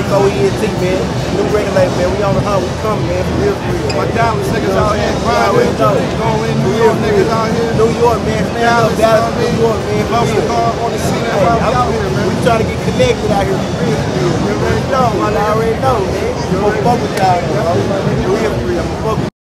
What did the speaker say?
Big OENT, man. New regulator, man. We on the hunt. We coming, man. For real, for real. My Dallas niggas out here. Going New York niggas out here. New York, man. Dallas, New York, man. Love the car on the scene. Out here, man. We trying to get connected out here. For real, for real. You already know, man. I'm gonna fuck with y'all, bro. For real, for real. I'm gonna fuck with